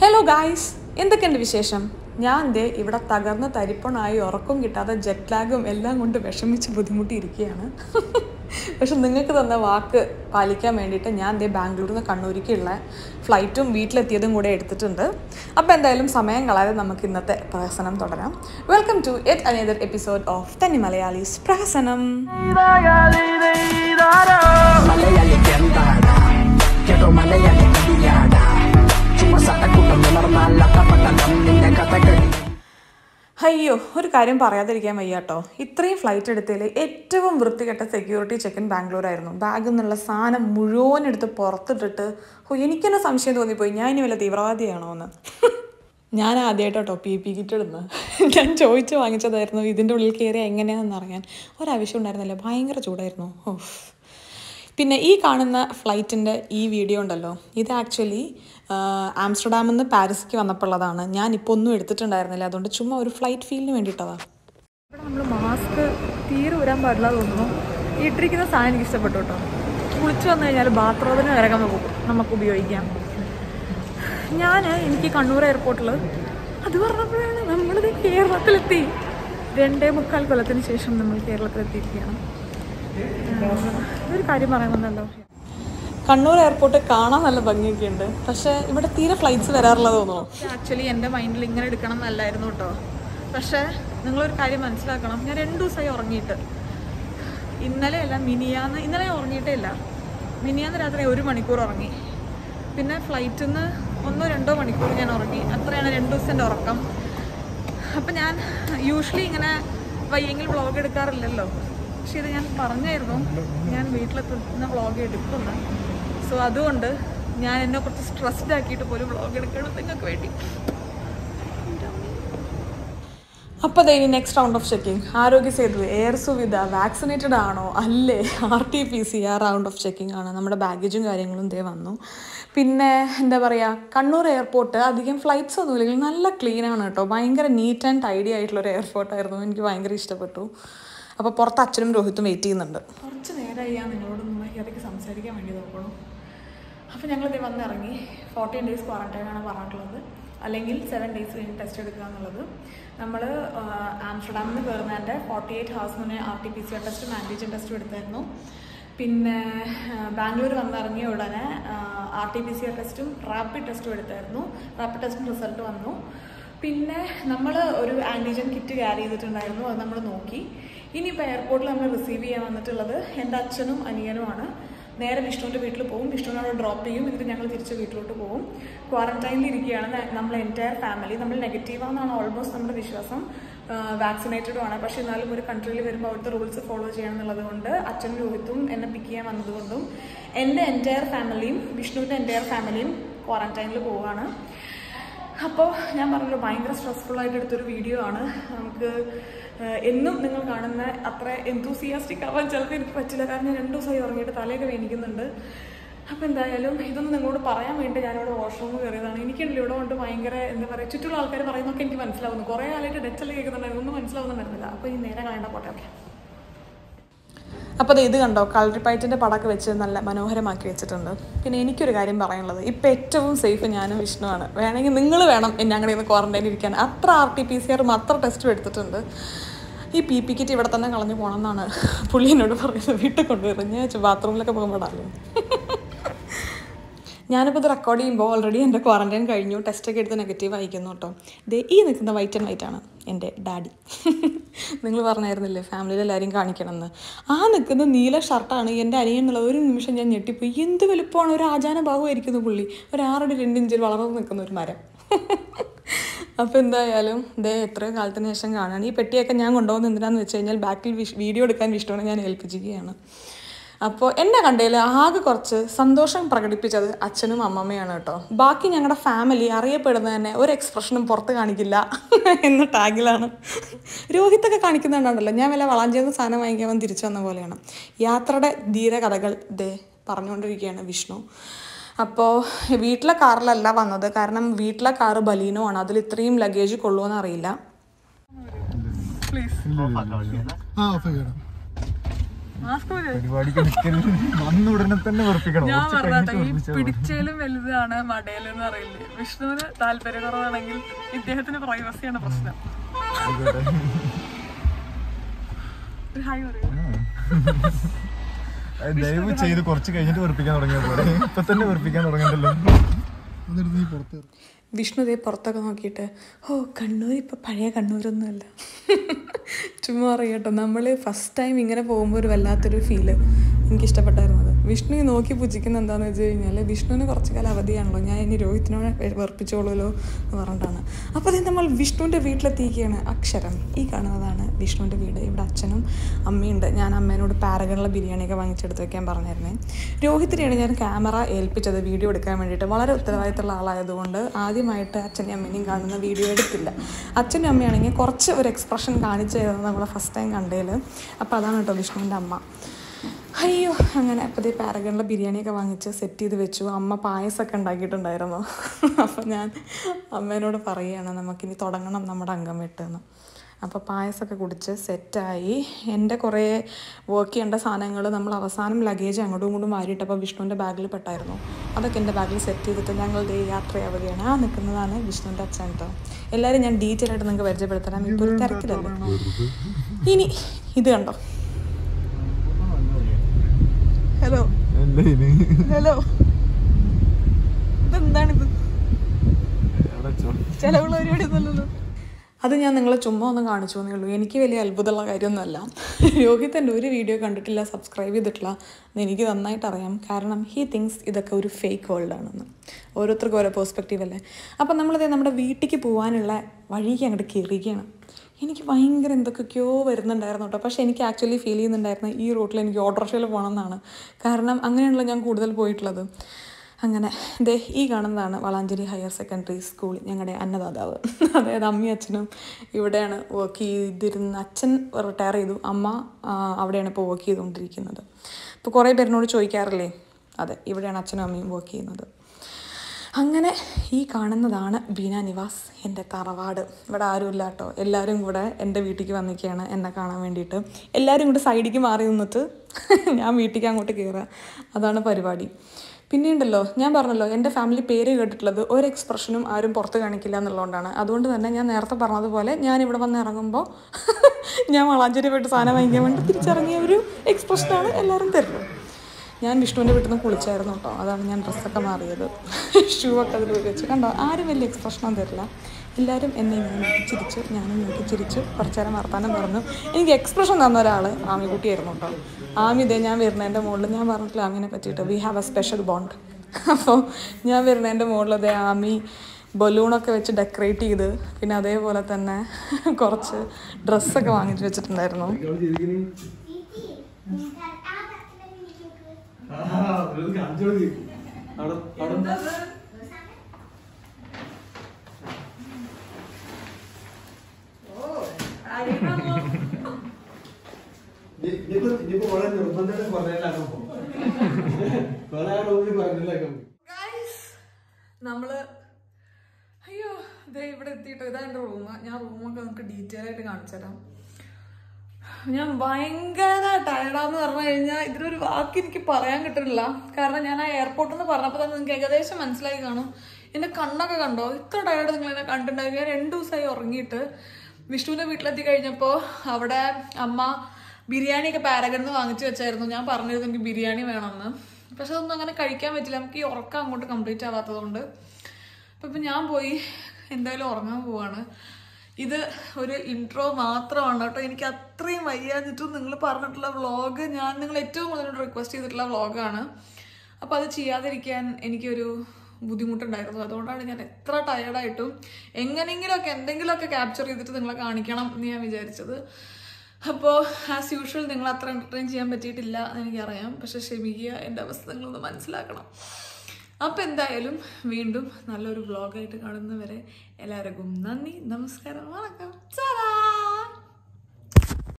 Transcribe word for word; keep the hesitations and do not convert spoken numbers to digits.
Hello guys, എന്തൊക്കെയുണ്ട് വിശേഷം? ഞാൻ ദേ ഇവിടെ തകർന്ന് തരിപ്പണായി ഉറക്കം കിട്ടാതെ ജെറ്റ് ലാഗും എല്ലാം കൊണ്ട് വിഷമിച്ച് ബുദ്ധിമുട്ടിയിരിക്കുകയാണ്. പക്ഷെ നിങ്ങൾക്ക് തന്ന വാക്ക് പാലിക്കാൻ വേണ്ടിയിട്ട് ഞാൻ ദേ ബാംഗ്ലൂരിൽ നിന്ന് കണ്ണൂരിക്കുള്ള ഫ്ലൈറ്റും വീട്ടിലെത്തിയതും കൂടെ എടുത്തിട്ടുണ്ട്. അപ്പോൾ എന്തായാലും സമയം കളയാതെ നമുക്ക് ഇന്നത്തെ പ്രഹസനം തുടരാം. Welcome to yet another episode of തനി മലയാളീസ് പ്രഹസനം. അയ്യോ, ഒരു കാര്യം പറയാതിരിക്കാൻ വയ്യ കേട്ടോ. ഇത്രയും ഫ്ലൈറ്റ് എടുത്തതിൽ ഏറ്റവും വൃത്തികെട്ട സെക്യൂരിറ്റി ചെക്കിൻ ബാംഗ്ലൂരായിരുന്നു. ബാഗിൽ നിന്നുള്ള സാധനം മുഴുവൻ എടുത്ത് പുറത്തിട്ടിട്ട് ഓ എനിക്കെന്നെ സംശയം തോന്നിപ്പോയി, ഞാൻ ഇനി വല്ല തീവ്രവാദിയാണോ എന്ന്. ഞാൻ ആദ്യമായിട്ടോ പി പി കിറ്റ് ഇടുന്നത്. ഞാൻ ചോദിച്ച് വാങ്ങിച്ചതായിരുന്നു ഇതിൻ്റെ ഉള്ളിൽ കയറിയാൽ എങ്ങനെയാണെന്ന് അറിയാൻ. ഒരാവശ്യം ഉണ്ടായിരുന്നില്ല, ഭയങ്കര ചൂടായിരുന്നു. ഓഫ്. പിന്നെ ഈ കാണുന്ന ഫ്ലൈറ്റിൻ്റെ ഈ വീഡിയോ ഉണ്ടല്ലോ, ഇത് ആക്ച്വലി ആംസ്റ്റർഡാമിൽ നിന്ന് പാരീസിലേക്ക് വന്നപ്പോഴുള്ളതാണ്. ഞാനിപ്പോൾ ഒന്നും എടുത്തിട്ടുണ്ടായിരുന്നില്ല, അതുകൊണ്ട് ചുമ്മാ ഒരു ഫ്ലൈറ്റ് ഫീലിന് വേണ്ടിയിട്ടതാണ്. ഇവിടെ നമ്മൾ മാസ്ക് തീരെ ഊരാൻ പാടില്ല തോന്നുന്നു. ഇട്ടിരിക്കുന്ന സാധനം എനിക്ക് ഇഷ്ടപ്പെട്ടു കേട്ടോ. കുളിച്ച് വന്നു കഴിഞ്ഞാൽ ബാത്റൂമിന് വരെ നമുക്ക് ഉപയോഗിക്കാം. ഞാൻ എനിക്ക് കണ്ണൂർ എയർപോർട്ടിൽ അത് പറഞ്ഞപ്പോഴാണ് നമ്മളിത് കേരളത്തിലെത്തി. രണ്ടേ മുക്കാൽ കൊല്ലത്തിന് ശേഷം നമ്മൾ കേരളത്തിലെത്തിയിരിക്കുകയാണ്. ഒരു കാര്യം പറയാമെന്നല്ലോ, കണ്ണൂർ എയർപോർട്ട് കാണാൻ നല്ല ഭംഗിയൊക്കെ ഉണ്ട്, പക്ഷേ ഇവിടെ തീരെ ഫ്ലൈറ്റ്സ് വരാറില്ല തോന്നുന്നു. ആക്ച്വലി എൻ്റെ മൈൻഡിൽ ഇങ്ങനെ എടുക്കണം എന്നല്ലായിരുന്നു കേട്ടോ. പക്ഷേ നിങ്ങളൊരു കാര്യം മനസ്സിലാക്കണം, ഞാൻ രണ്ട് ദിവസമായി ഉറങ്ങിയിട്ട്. ഇന്നലെ അല്ല മിനിയാന്ന്, ഇന്നലെ ഉറങ്ങിയിട്ടേ ഇല്ല. മിനിയാന്ന് രാത്രി ഒരു മണിക്കൂർ ഉറങ്ങി. പിന്നെ ഫ്ലൈറ്റിൽ നിന്ന് ഒന്നോ രണ്ടോ മണിക്കൂർ ഞാൻ ഉറങ്ങി. അത്രയാണ് രണ്ട് ദിവസത്തിൻ്റെ ഉറക്കം. അപ്പം ഞാൻ യൂഷ്വലി ഇങ്ങനെ വയ്യെങ്കിൽ വ്ളോഗ് എടുക്കാറില്ലല്ലോ. പക്ഷെ ഇത് ഞാൻ പറഞ്ഞായിരുന്നു ഞാൻ വീട്ടിലെത്തുന്ന വ്ളോഗ് എടുക്കുന്നു. സോ അതുകൊണ്ട് ഞാൻ എന്നെ കുറച്ച് സ്ട്രെസ്ഡ് ആക്കിയിട്ട് പോലും വ്ളോഗ് എടുക്കണം നിങ്ങൾക്ക് വേണ്ടി. അപ്പോൾ അതെ, ഇനി നെക്സ്റ്റ് റൗണ്ട് ഓഫ് ചെക്കിങ്. ആരോഗ്യ സേതു, എയർ സുവിധ, വാക്സിനേറ്റഡ് ആണോ അല്ലേ, R T P C R round of checking ആണ്. നമ്മുടെ ബാഗേജും കാര്യങ്ങളും ഇതേ വന്നു. പിന്നെ എന്താ പറയുക, കണ്ണൂർ എയർപോർട്ട് അധികം ഫ്ലൈറ്റ്സ് ഒന്നും ഇല്ലെങ്കിൽ നല്ല ക്ലീനാണ് കേട്ടോ. ഭയങ്കര നീറ്റ് ആൻഡ് ടൈഡി ആയിട്ടുള്ളൊരു എയർപോർട്ടായിരുന്നു. എനിക്ക് ഭയങ്കര ഇഷ്ടപ്പെട്ടു. അപ്പോൾ പുറത്ത് അച്ഛനും രോഹിത്തും വെയിറ്റ് ചെയ്യുന്നുണ്ട്. കുറച്ച് നേരമായി ഞാൻ നിങ്ങളോട് മര്യാദയ്ക്ക് സംസാരിക്കാൻ വേണ്ടി നോക്കണം. അപ്പോൾ ഞങ്ങളിത് വന്നിറങ്ങി. ഫോർട്ടീൻ ഡേയ്സ് ക്വാറന്റൈനാണ് പറഞ്ഞിട്ടുള്ളത്, അല്ലെങ്കിൽ സെവൻ ഡേയ്സ് കഴിഞ്ഞ് ടെസ്റ്റ് എടുക്കുക എന്നുള്ളത്. നമ്മൾ ആംസ്റ്റർഡാമിൽ നിന്ന് കയറുന്നതിൻ്റെ ഫോർട്ടി എയ്റ്റ് ഹവേഴ്സ് മുന്നേ R T P C R ടെസ്റ്റും ആൻറ്റിജൻ ടെസ്റ്റും എടുത്തായിരുന്നു. പിന്നെ ബാംഗ്ലൂർ വന്നിറങ്ങിയ ഉടനെ ആർ ടി പി സി ആർ ടെസ്റ്റും റാപ്പിഡ് ടെസ്റ്റും എടുത്തായിരുന്നു. റാപ്പിഡ് ടെസ്റ്റും റിസൾട്ട് വന്നു. പിന്നെ നമ്മൾ ഒരു ആൻറ്റിജൻ കിറ്റ് ക്യാരി ചെയ്തിട്ടുണ്ടായിരുന്നു, അത് നമ്മൾ നോക്കി. ഇനിയിപ്പോൾ എയർപോർട്ടിൽ നമ്മൾ റിസീവ് ചെയ്യാൻ വന്നിട്ടുള്ളത് എൻ്റെ അച്ഛനും അനിയനുമാണ്. നേരെ വിഷ്ണുവിൻ്റെ വീട്ടിൽ പോകും, വിഷ്ണുവിനെ അവിടെ ഡ്രോപ്പ് ചെയ്യും, എന്നിട്ട് ഞങ്ങൾ തിരിച്ച് വീട്ടിലോട്ട് പോകും. ക്വാറന്റൈനിൽ ഇരിക്കുകയാണ് നമ്മൾ എൻറ്റയർ ഫാമിലി. നമ്മൾ നെഗറ്റീവാണെന്നാണ് ഓൾമോസ്റ്റ് നമ്മുടെ വിശ്വാസം. വാക്സിനേറ്റഡും ആണ്, പക്ഷേ എന്നാലും ഒരു കൺട്രിയിൽ വരുമ്പോൾ അവിടുത്തെ റൂൾസ് ഫോളോ ചെയ്യണം എന്നുള്ളത് കൊണ്ട് അച്ഛനും രോഹിത്തും എന്നെ പിക്ക് ചെയ്യാൻ വന്നതുകൊണ്ടും എൻ്റെ എൻറ്റയർ ഫാമിലിയും വിഷ്ണുവിൻ്റെ എൻറ്റയർ ഫാമിലിയും ക്വാറന്റൈനിൽ പോവുകയാണ്. അപ്പോൾ ഞാൻ പറഞ്ഞല്ലോ, ഭയങ്കര സ്ട്രെസ്ഫുള്ളായിട്ട് എടുത്തൊരു വീഡിയോ ആണ്. നമുക്ക് എന്നും നിങ്ങൾ കാണുന്ന അത്ര എന്തൂസിയാസ്റ്റിക് ആവാൻ ചിലപ്പോൾ എനിക്ക് പറ്റില്ല, കാരണം ഞാൻ രണ്ട് ദിവസമായി ഉറങ്ങിയിട്ട് തലയൊക്കെ വേദനിക്കുന്നുണ്ട്. അപ്പോൾ എന്തായാലും ഇതൊന്നും നിങ്ങളോട് പറയാൻ വേണ്ടി ഞാനിവിടെ വാഷ്റൂമിൽ കയറിയതാണ്. എനിക്കുണ്ടല്ലോ ഇവിടെ കൊണ്ട് ഭയങ്കര എന്താ പറയുക, ചുറ്റുള്ള ആൾക്കാർ പറയുന്നതൊക്കെ എനിക്ക് മനസ്സിലാവുന്നു. കുറേ കാലമായിട്ട് ഡെച്ചെല്ലാം കേൾക്കുന്നുണ്ടായിരുന്നു, ഒന്നും മനസ്സിലാവുന്നുണ്ടായിരുന്നില്ല. അപ്പോൾ ഈ നേരെ കാണേണ്ട പോട്ടെ. ഓക്കെ, അപ്പോൾ അത് ഇത് കണ്ടോ, കളറിപ്പയറ്റിൻ്റെ പടമൊക്കെ വെച്ച് നല്ല മനോഹരമാക്കി വെച്ചിട്ടുണ്ട്. പിന്നെ എനിക്കൊരു കാര്യം പറയാനുള്ളത്, ഇപ്പോൾ ഏറ്റവും സേഫ് ഞാനും വിഷ്ണുവാണ്. വേണമെങ്കിൽ നിങ്ങൾ വേണം ഞങ്ങളുടെ ഇന്ന് ക്വാറന്റൈനിൽ ഇരിക്കാൻ. അത്ര ആർ ടി പി സി ആറും അത്ര ടെസ്റ്റും എടുത്തിട്ടുണ്ട്. ഈ പി പി കിറ്റ് ഇവിടെ തന്നെ കളഞ്ഞു പോകണമെന്നാണ് പുള്ളി എന്നോട് പറയുന്നത്. വീട്ടിൽ കൊണ്ടുവരും, ഞാൻ ബാത്റൂമിലൊക്കെ പോകുമ്പോഴാണ്. ഞാനിപ്പോൾ ഇത് റെക്കോർഡ് ചെയ്യുമ്പോൾ ഓൾറെഡി എൻ്റെ ക്വാറന്റൈൻ കഴിഞ്ഞു, ടെസ്റ്റൊക്കെ എടുത്ത് നെഗറ്റീവ് അയക്കുന്നു കേട്ടോ. ദേ ഈ നിൽക്കുന്ന വൈറ്റ് ആൻഡ് വൈറ്റ് ആണ് എൻ്റെ ഡാഡി. നിങ്ങൾ പറഞ്ഞായിരുന്നില്ലേ ഫാമിലിയിൽ എല്ലാവരും കാണിക്കണമെന്ന്. ആ നിൽക്കുന്ന നീല ഷർട്ടാണ് എൻ്റെ അനിയൻ എന്നുള്ളത്. ഒരു നിമിഷം ഞാൻ ഞെട്ടിപ്പോയി. എന്ത് വലുപ്പമാണ്, ഒരു ആചാന ഭാഗമായിരിക്കുന്നു പുള്ളി. ഒരു ആറടി രണ്ട് ഇഞ്ചിൽ വളർന്നു നിൽക്കുന്ന ഒരു മരം. അപ്പോൾ എന്തായാലും ദേ എത്രയോ കാലത്തിന് ശേഷം കാണാൻ. ഈ പെട്ടിയൊക്കെ ഞാൻ കൊണ്ടുപോകുന്നത് എന്തിനാന്ന് വെച്ച് കഴിഞ്ഞാൽ ബാക്കിൽ വീഡിയോ എടുക്കാൻ വിഷ്ണുവിനെ ഞാൻ ഏൽപ്പിച്ചിരിക്കുകയാണ്. അപ്പോൾ എന്നെ കണ്ടതിൽ ആകെ കുറച്ച് സന്തോഷം പ്രകടിപ്പിച്ചത് അച്ഛനും അമ്മമ്മയാണ് കേട്ടോ. ബാക്കി ഞങ്ങളുടെ ഫാമിലി അറിയപ്പെടുന്നത് തന്നെ ഒരു എക്സ്പ്രഷനും പുറത്ത് കാണിക്കില്ല എന്ന ടാഗിലാണ്. രോഹിത്തൊക്കെ കാണിക്കുന്നുണ്ടല്ലോ, ഞാൻ വല്ല വളാഞ്ചേന്ന് സാധനം വാങ്ങിക്കാൻ തിരിച്ചു വന്ന പോലെയാണ്. യാത്രയുടെ ധീര കഥകൾ ദേ പറഞ്ഞുകൊണ്ടിരിക്കുകയാണ് വിഷ്ണു. അപ്പോൾ വീട്ടിലെ കാറിലല്ല വന്നത്, കാരണം വീട്ടിലെ കാറ് ബലീനോ ആണ്, അതിൽ ഇത്രയും ലഗേജ് കൊള്ളുമെന്ന് അറിയില്ല. പ്ലീസ് ഞാൻ പറഞ്ഞാട്ടെ ഈ പിടിച്ചേലും വലുതാണ് മടയിലെന്ന് അറിയില്ലേ. വിഷ്ണുവിന് താല്പര്യക്കുറവാണെങ്കിൽ ഇദ്ദേഹത്തിന് പ്രൈവസിയാണ് പ്രശ്നം. ദയവ് ചെയ്ത് കുറച്ച് കഴിഞ്ഞിട്ട് വെറുപ്പിക്കാൻ തുടങ്ങിയ പോലെ ഇപ്പൊ തന്നെ വെറുപ്പിക്കാൻ തുടങ്ങണ്ടല്ലോ. വിഷ്ണു ദേ പുറത്തൊക്കെ നോക്കിയിട്ട് ഓ കണ്ണൂർ ഇപ്പം പഴയ കണ്ണൂരൊന്നുമല്ല. ചുമ്മാ അറിയട്ടോ, നമ്മൾ ഫസ്റ്റ് ടൈം ഇങ്ങനെ പോകുമ്പോൾ ഒരു വല്ലാത്തൊരു ഫീല് എനിക്കിഷ്ടപ്പെട്ടായിരുന്നത്. വിഷ്ണു നോക്കി പുജിക്കുന്ന എന്താണെന്ന് വെച്ച് കഴിഞ്ഞാൽ വിഷ്ണുവിന് കുറച്ച് കാലം അവധിയാണല്ലോ, ഞാൻ ഇനി രോഹിത്തിനോട് വെറുപ്പിച്ചോളൂല്ലോ എന്ന് പറഞ്ഞിട്ടാണ്. അപ്പോൾ അതേ നമ്മൾ വിഷ്ണുവിൻ്റെ വീട്ടിലെത്തിയിരിക്കുകയാണ്. അക്ഷരം ഈ കാണുന്നതാണ് വിഷ്ണുവിൻ്റെ വീട്. ഇവിടെ അച്ഛനും അമ്മയുണ്ട്. ഞാൻ അമ്മേനോട് പാരഗണിലെ ബിരിയാണിയൊക്കെ വാങ്ങിച്ചെടുത്ത് വയ്ക്കാൻ പറഞ്ഞായിരുന്നേ. രോഹിത്തിനെയാണ് ഞാൻ ക്യാമറ ഏൽപ്പിച്ചത് വീഡിയോ എടുക്കാൻ വേണ്ടിയിട്ട്. വളരെ ഉത്തരവാദിത്തമുള്ള ആളായതുകൊണ്ട് ആദ്യമായിട്ട് അച്ഛനെയും അമ്മേനെയും കാണുന്ന വീഡിയോ എടുത്തില്ല. അച്ഛനും അമ്മയാണെങ്കിൽ കുറച്ച് ഒരു എക്സ്പ്രഷൻ കാണിച്ചു തരുന്നത് നമ്മളെ ഫസ്റ്റ് ടൈം കണ്ടതിൽ. അപ്പോൾ അതാണ് കേട്ടോ വിഷ്ണുവിൻ്റെ അമ്മ. അയ്യോ അങ്ങനെ അപ്പോൾ ഈ പാരഗണിലെ ബിരിയാണിയൊക്കെ വാങ്ങിച്ച് സെറ്റ് ചെയ്ത് വെച്ചു. അമ്മ പായസമൊക്കെ ഉണ്ടാക്കിയിട്ടുണ്ടായിരുന്നു. അപ്പം ഞാൻ അമ്മേനോട് പറയുകയാണ് നമുക്കിനി തുടങ്ങണം നമ്മുടെ അംഗം വെട്ടെന്ന്. അപ്പോൾ പായസമൊക്കെ കുടിച്ച് സെറ്റായി. എൻ്റെ കുറേ വർക്ക് ചെയ്യേണ്ട സാധനങ്ങൾ നമ്മൾ അവസാനം ലഗേജ് അങ്ങോട്ടും ഇങ്ങോട്ടും മാറിയിട്ടപ്പോൾ വിഷ്ണുവിൻ്റെ ബാഗിൽ പെട്ടായിരുന്നു. അതൊക്കെ എൻ്റെ ബാഗിൽ സെറ്റ് ചെയ്തിട്ട് ഞങ്ങൾ ദേ യാത്രയാവുകയാണ്. ആ നിൽക്കുന്നതാണ് വിഷ്ണുവിൻ്റെ അച്ഛൻ കേട്ടോ. എല്ലാവരും ഞാൻ ഡീറ്റെയിൽ ആയിട്ട് നിങ്ങൾക്ക് പരിചയപ്പെടുത്തരാം, ഇപ്പോൾ ഒരു തിരക്കിലല്ലേ. ഇനി ഇത് കണ്ടോ, ഹലോ ഹലോ ഇതെന്താണിത്? ചിലവുള്ള പരിപാടി ഒന്നുമല്ലല്ലോ. അത് ഞാൻ നിങ്ങളെ ചുമ്മാ ഒന്ന് കാണിച്ചു എന്നേ ഉള്ളൂ. എനിക്ക് വലിയ അത്ഭുതമുള്ള കാര്യമൊന്നുമല്ല. രോഹിത്തിൻ്റെ ഒരു വീഡിയോ കണ്ടിട്ടില്ല, സബ്സ്ക്രൈബ് ചെയ്തിട്ടില്ല എന്ന് എനിക്ക് നന്നായിട്ട് അറിയാം. കാരണം ഹീ തിങ്സ് ഇതൊക്കെ ഒരു ഫേക്ക് വേൾഡാണെന്ന്. ഓരോരുത്തർക്കും ഓരോ പേഴ്സ്പെക്റ്റീവ് അല്ലേ. അപ്പം നമ്മളത് നമ്മുടെ വീട്ടിലേക്ക് പോകാനുള്ള വഴിക്ക് അങ്ങോട്ട് കയറിയിരിക്കുകയാണ്. എനിക്ക് ഭയങ്കര എന്തൊക്കെയോ വരുന്നുണ്ടായിരുന്നു കേട്ടോ. പക്ഷേ എനിക്ക് ആക്ച്വലി ഫീൽ ചെയ്യുന്നുണ്ടായിരുന്നു ഈ റൂട്ടിൽ എനിക്ക് ഓട്ടോറിക്ഷയിൽ പോകണമെന്നാണ്. കാരണം അങ്ങനെയാണല്ലോ ഞാൻ കൂടുതൽ പോയിട്ടുള്ളത്. അങ്ങനെ ദേ ഈ കാണുന്നതാണ് വളാഞ്ചേരി ഹയർ സെക്കൻഡറി സ്കൂൾ, ഞങ്ങളുടെ അന്നദാതാവ്. അതായത് അമ്മയും അച്ഛനും ഇവിടെയാണ് വർക്ക് ചെയ്തിരുന്ന. അച്ഛൻ റിട്ടയർ ചെയ്തു, അമ്മ അവിടെയാണ് ഇപ്പോൾ വർക്ക് ചെയ്തുകൊണ്ടിരിക്കുന്നത്. ഇപ്പോൾ കുറേ പേരിനോട് ചോദിക്കാറില്ലേ, അതെ ഇവിടെയാണ് അച്ഛനും അമ്മയും വർക്ക് ചെയ്യുന്നത്. അങ്ങനെ ഈ കാണുന്നതാണ് ബീന നിവാസ്, എൻ്റെ തറവാട്. ഇവിടെ ആരുമില്ല കേട്ടോ, എല്ലാവരും കൂടെ എൻ്റെ വീട്ടിലേക്ക് വന്നിരിക്കുകയാണ് എന്നെ കാണാൻ വേണ്ടിയിട്ട്. എല്ലാവരും കൂടെ സൈഡിലേക്ക് മാറി നിന്നിട്ട് ഞാൻ വീട്ടിലേക്ക് അങ്ങോട്ട് കയറുക, അതാണ് പരിപാടി. പിന്നെയുണ്ടല്ലോ ഞാൻ പറഞ്ഞല്ലോ എൻ്റെ ഫാമിലി പേര് കേട്ടിട്ടുള്ളത് ഒരു എക്സ്പ്രഷനും ആരും പുറത്ത് കാണിക്കില്ല എന്നുള്ളതുകൊണ്ടാണ്. അതുകൊണ്ട് തന്നെ ഞാൻ നേരത്തെ പറഞ്ഞതുപോലെ ഞാൻ ഇവിടെ വന്ന് ഇറങ്ങുമ്പോൾ ഞാൻ വളാഞ്ചേരി പോയിട്ട് സാധനം വാങ്ങിക്കാൻ വേണ്ടി തിരിച്ചിറങ്ങിയ ഒരു എക്സ്പ്രഷനാണ് എല്ലാവരും തരുന്നത്. ഞാൻ വിഷ്ണുവിൻ്റെ വീട്ടിൽ നിന്ന് കുളിച്ചായിരുന്നു കേട്ടോ, അതാണ് ഞാൻ ഡ്രസ്സൊക്കെ മാറിയത്. ഷൂ ഒക്കെ അതിൽ വെച്ച് കണ്ടോ, ആരും വലിയ എക്സ്പ്രഷനൊന്നും തരില്ല. എല്ലാവരും എന്നെ ഇങ്ങനെ നോക്കി ചിരിച്ചു, ഞാനും നോക്കി ചിരിച്ചു, കുറച്ച് നേരം വർത്താനം പറഞ്ഞു. എനിക്ക് എക്സ്പ്രഷൻ തന്ന ഒരാൾ ആമിക്കുട്ടിയായിരുന്നു കേട്ടോ. ആമി ഇതേ ഞാൻ വരുന്നതിൻ്റെ മുകളിൽ, ഞാൻ പറഞ്ഞിട്ടില്ല ആമിനെ പറ്റിയിട്ട്, we have a special bond. അപ്പോൾ ഞാൻ വരുന്നതിൻ്റെ മുകളിൽ അതേ ആമി ബലൂണൊക്കെ വെച്ച് ഡെക്കറേറ്റ് ചെയ്ത്, പിന്നെ അതേപോലെ തന്നെ കുറച്ച് ഡ്രസ്സൊക്കെ വാങ്ങിച്ച് വെച്ചിട്ടുണ്ടായിരുന്നു. നമ്മള് അയ്യോ ഇതേ ഇവിടെ എത്തിയിട്ടോ, ഇതാ എൻ്റെ റൂം. ഞാൻ റൂമൊക്കെ നമുക്ക് ഡീറ്റെയിൽ ആയിട്ട് കാണിച്ചു തരാം. ഞാൻ ഭയങ്കര ടയർഡാന്ന് പറഞ്ഞു കഴിഞ്ഞാൽ ഇതിനൊരു വാക്ക് എനിക്ക് പറയാൻ കിട്ടുന്നില്ല. കാരണം ഞാൻ ആ എയർപോർട്ടിൽ നിന്ന് പറഞ്ഞപ്പോൾ തന്നെ നിങ്ങൾക്ക് ഏകദേശം മനസ്സിലായി കാണും. എൻ്റെ കണ്ണൊക്കെ കണ്ടോ, ഇത്ര ടയർഡ് നിങ്ങൾ എന്നെ കണ്ടിട്ടുണ്ടാവും. ഞാൻ രണ്ടു ദിവസമായി ഉറങ്ങിയിട്ട്. വിഷ്ണുവിൻ്റെ വീട്ടിലെത്തി കഴിഞ്ഞപ്പോൾ അവിടെ അമ്മ ബിരിയാണിയൊക്കെ പാരഗണിൽ നിന്ന് വാങ്ങിച്ചു വെച്ചായിരുന്നു. ഞാൻ പറഞ്ഞിരുന്നു എനിക്ക് ബിരിയാണി വേണമെന്ന്. പക്ഷെ അതൊന്നും അങ്ങനെ കഴിക്കാൻ പറ്റില്ല, നമുക്ക് ഈ ഉറക്കം അങ്ങോട്ട് കംപ്ലീറ്റ് ആവാത്തതുകൊണ്ട്. അപ്പം ഇപ്പം ഞാൻ പോയി എന്തായാലും ഉറങ്ങാൻ പോവാണ്. ഇത് ഒരു ഇൻട്രോ മാത്രമാണ് കേട്ടോ. എനിക്ക് അത്രയും വയ്യാഞ്ഞിട്ടും നിങ്ങൾ പറഞ്ഞിട്ടുള്ള വ്ളോഗ് ഞാൻ നിങ്ങൾ ഏറ്റവും കൂടുതൽ റിക്വസ്റ്റ് ചെയ്തിട്ടുള്ള വ്ളോഗാണ്. അപ്പോൾ അത് ചെയ്യാതിരിക്കാൻ എനിക്കൊരു ബുദ്ധിമുട്ടുണ്ടായിരുന്നു. അതുകൊണ്ടാണ് ഞാൻ എത്ര ടയർഡായിട്ടും എങ്ങനെയെങ്കിലുമൊക്കെ എന്തെങ്കിലുമൊക്കെ ക്യാപ്ചർ ചെയ്തിട്ട് നിങ്ങളെ കാണിക്കണം എന്ന് ഞാൻ വിചാരിച്ചത്. അപ്പോൾ ആസ് യൂഷ്വൽ നിങ്ങൾ അത്ര എൻ്റർടൈൻ ചെയ്യാൻ പറ്റിയിട്ടില്ല എന്ന് എനിക്കറിയാം. പക്ഷെ ക്ഷമിക്കുക, എൻ്റെ അവസ്ഥ നിങ്ങളൊന്ന് മനസ്സിലാക്കണം. അപ്പോൾ എന്തായാലും വീണ്ടും നല്ലൊരു വ്ളോഗായിട്ട് കാണുന്നവരെ എല്ലാവർക്കും നന്ദി, നമസ്കാരം, വണക്കം, ചാ.